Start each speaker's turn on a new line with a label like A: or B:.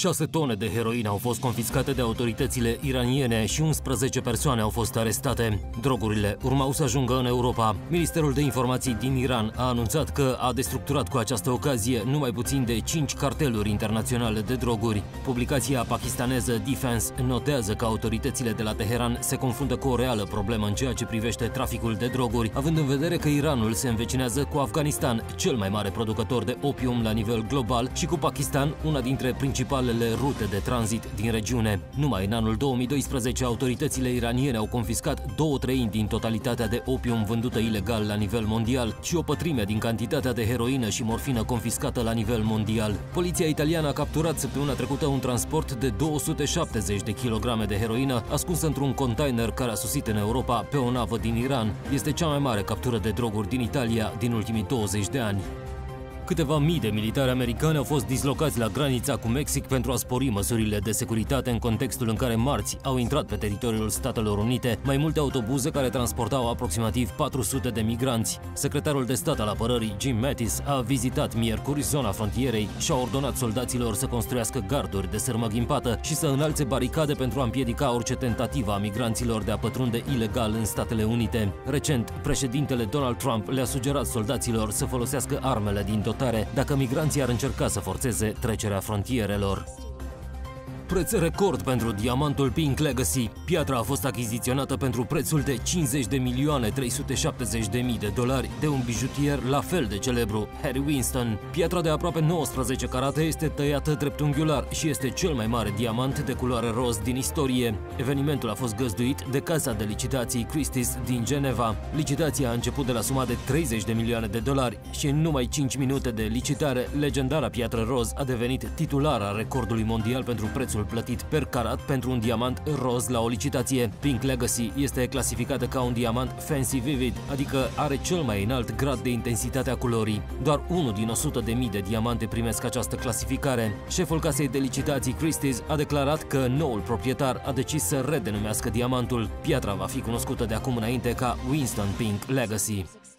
A: 6 tone de heroină au fost confiscate de autoritățile iraniene și 11 persoane au fost arestate. Drogurile urmau să ajungă în Europa. Ministerul de Informații din Iran a anunțat că a destructurat cu această ocazie numai puțin de 5 carteluri internaționale de droguri. Publicația pakistaneză Defense notează că autoritățile de la Teheran se confruntă cu o reală problemă în ceea ce privește traficul de droguri, având în vedere că Iranul se învecinează cu Afganistan, cel mai mare producător de opium la nivel global, și cu Pakistan, una dintre principalele rute de tranzit din regiune. Numai în anul 2012, autoritățile iraniene au confiscat 2/3 din totalitatea de opium vândută ilegal la nivel mondial și o pătrime din cantitatea de heroină și morfină confiscată la nivel mondial. Poliția italiană a capturat săptămâna trecută un transport de 270 de kilograme de heroină ascunsă într-un container care a sosit în Europa pe o navă din Iran. Este cea mai mare captură de droguri din Italia din ultimii 20 de ani. Câteva mii de militari americani au fost dislocați la granița cu Mexic pentru a spori măsurile de securitate în contextul în care marți au intrat pe teritoriul Statelor Unite mai multe autobuze care transportau aproximativ 400 de migranți. Secretarul de stat al apărării, Jim Mattis, a vizitat miercuri zona frontierei și a ordonat soldaților să construiască garduri de sârmă ghimpată și să înalțe baricade pentru a împiedica orice tentativă a migranților de a pătrunde ilegal în Statele Unite. Recent, președintele Donald Trump le-a sugerat soldaților să folosească armele din dotare dacă migranții ar încerca să forțeze trecerea frontierelor. Preț record pentru diamantul Pink Legacy. Piatra a fost achiziționată pentru prețul de $50.370.000 de un bijutier la fel de celebru, Harry Winston. Piatra de aproape 19 carate este tăiată dreptunghiular și este cel mai mare diamant de culoare roz din istorie. Evenimentul a fost găzduit de casa de licitații Christie's din Geneva. Licitația a început de la suma de $30 de milioane și în numai 5 minute de licitare, legendara piatră roz a devenit titulara recordului mondial pentru prețul plătit per carat pentru un diamant roz la o licitație. Pink Legacy este clasificată ca un diamant fancy vivid, adică are cel mai înalt grad de intensitate a culorii. Doar unul din 100.000 de diamante primesc această clasificare. Șeful casei de licitații Christie's a declarat că noul proprietar a decis să redenumească diamantul. Piatra va fi cunoscută de acum înainte ca Winston Pink Legacy.